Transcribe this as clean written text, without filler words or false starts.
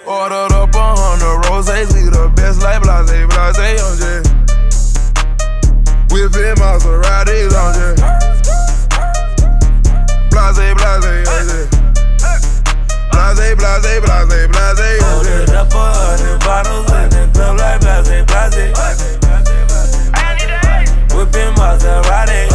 Ordered up 100 roses, we the best like blase, blase, on J. Whipping Maseratis on J. Blase, blase, on J. Blase, blase, blase, blase, on J. Ordered up 100 bottles in the club like blase, blase. Whipping Maserati.